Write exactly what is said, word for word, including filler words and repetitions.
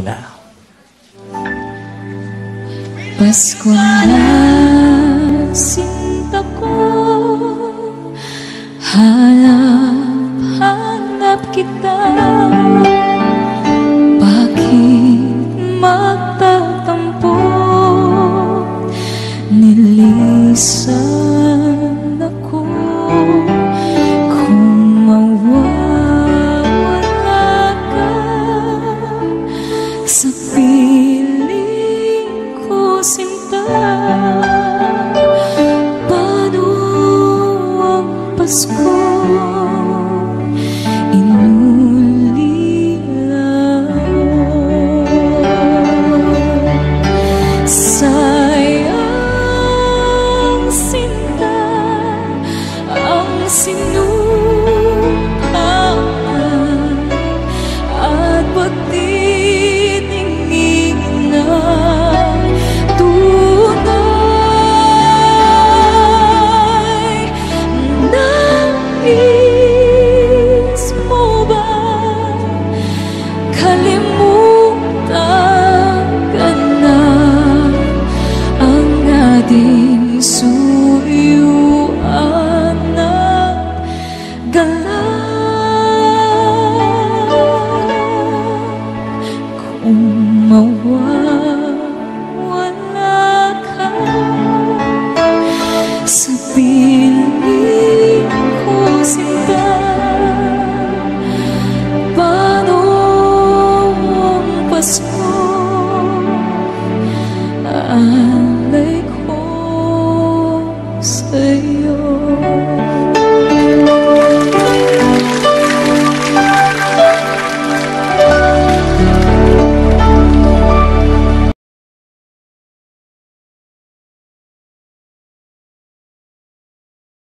muna. Pasko na, sinta ko, hanap-hanap kita. Bakit magtatampo? Nilisan ako. Kung mawawala ka sa piling ko, sinta, paano ang Pasko inulila? Sayang, sinta, ang sinumpahan at pagtitingin na tunay. Nais mo ba kalimutan ka na ang ating suyuan na galak? Kung mawala